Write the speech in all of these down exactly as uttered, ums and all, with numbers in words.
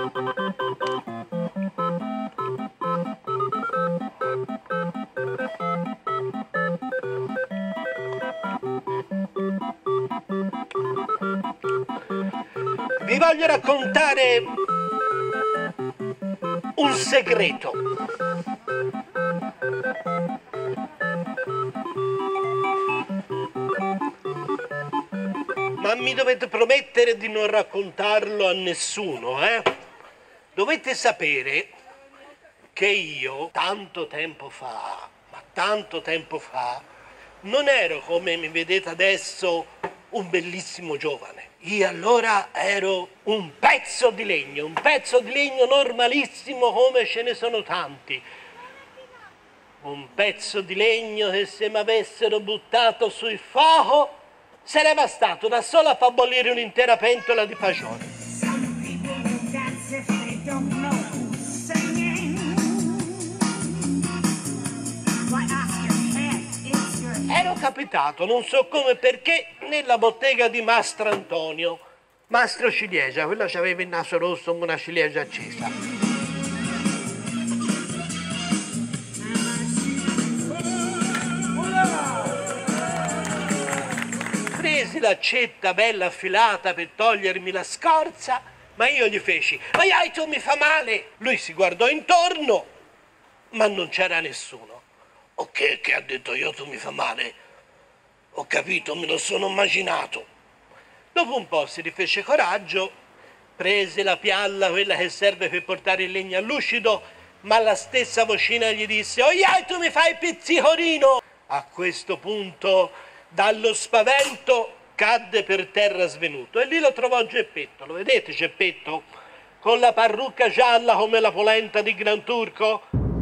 Vi voglio raccontare un segreto. Ma mi dovete promettere di non raccontarlo a nessuno, eh? Dovete sapere che io, tanto tempo fa, ma tanto tempo fa, non ero come mi vedete adesso un bellissimo giovane. Io allora ero un pezzo di legno, un pezzo di legno normalissimo come ce ne sono tanti. Un pezzo di legno che se mi avessero buttato sul fuoco sarebbe bastato da solo a far bollire un'intera pentola di fagioli. Ero capitato, non so come perché, nella bottega di Mastro Antonio, Mastro Ciliegia, quello aveva il naso rosso come una ciliegia accesa. Presi l'accetta bella affilata per togliermi la scorza, ma io gli feci: "Ai ai, tu mi fa male!" Lui si guardò intorno, ma non c'era nessuno. "Ok, che ha detto io, tu mi fa male? Ho capito, me lo sono immaginato." Dopo un po' si rifece coraggio, prese la pialla, quella che serve per portare il legno al lucido, ma la stessa vocina gli disse: "Oiai, tu mi fai il pizzicorino!" A questo punto, dallo spavento, cadde per terra svenuto e lì lo trovò Geppetto. Lo vedete Geppetto? Con la parrucca gialla come la polenta di Gran Turco?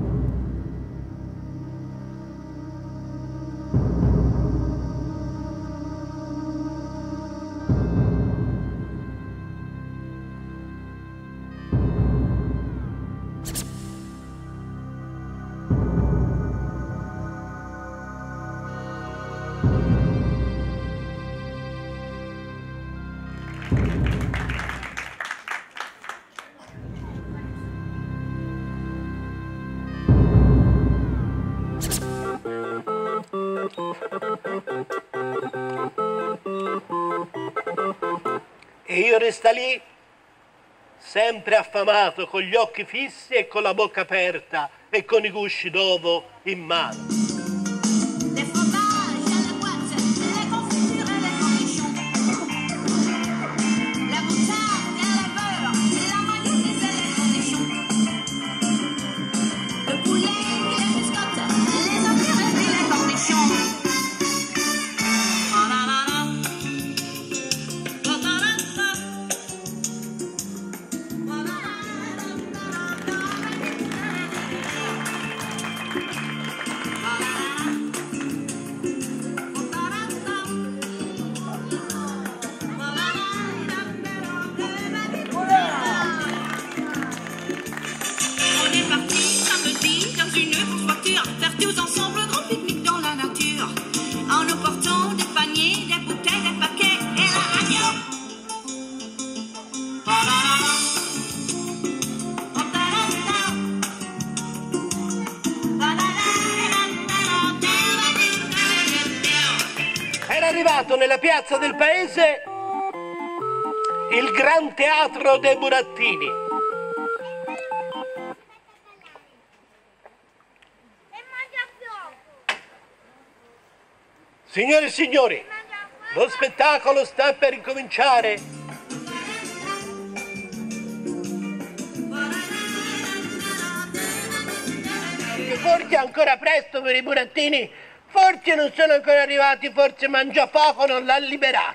E io resta lì, sempre affamato, con gli occhi fissi e con la bocca aperta e con i gusci d'ovo in mano. Era arrivato nella piazza del paese il Gran Teatro dei Burattini. Signore e signori, lo spettacolo sta per incominciare. Forse è ancora presto per i burattini, forse non sono ancora arrivati, forse Mangiafoco non l'ha liberato.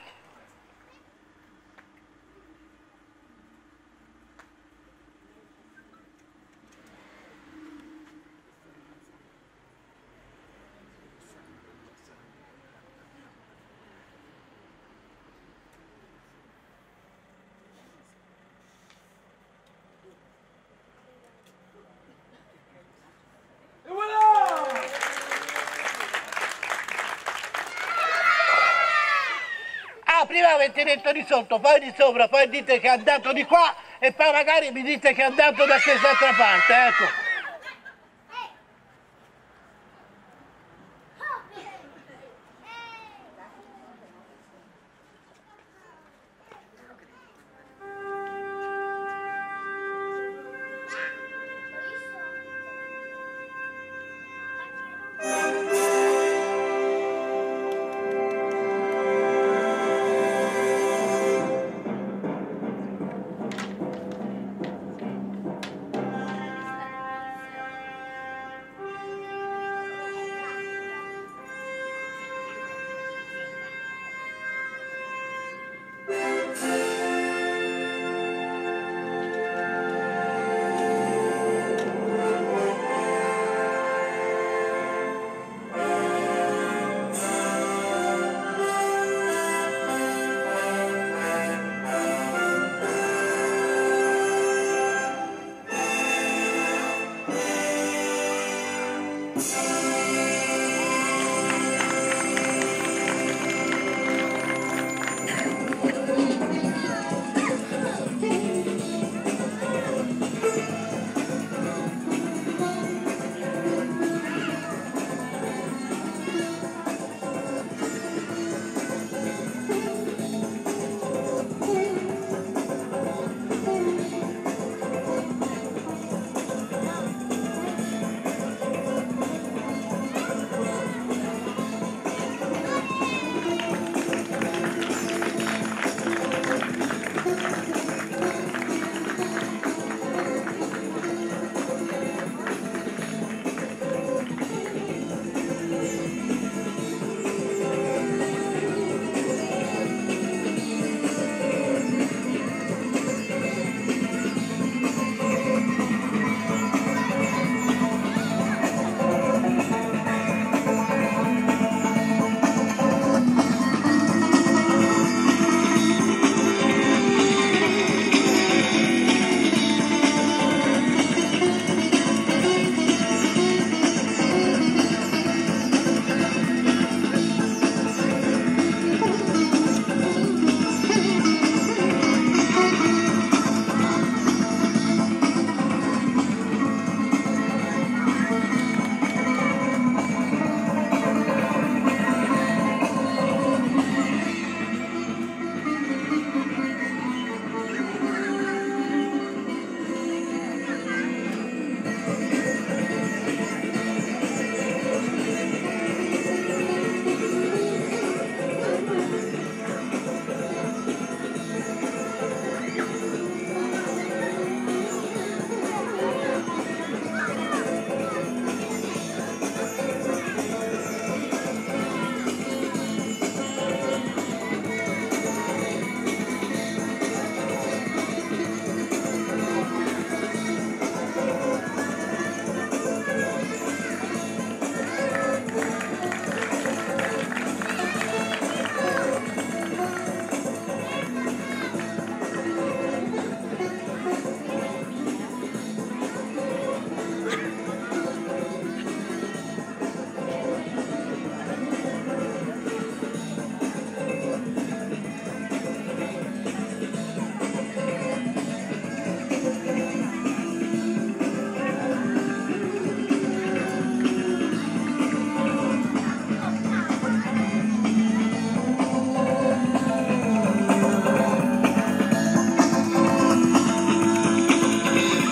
avete detto di sotto, poi di sopra, poi dite che è andato di qua e poi magari mi dite che è andato da quest'altra parte, ecco.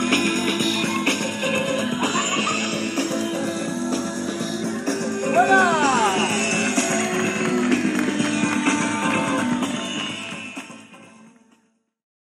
Voilà.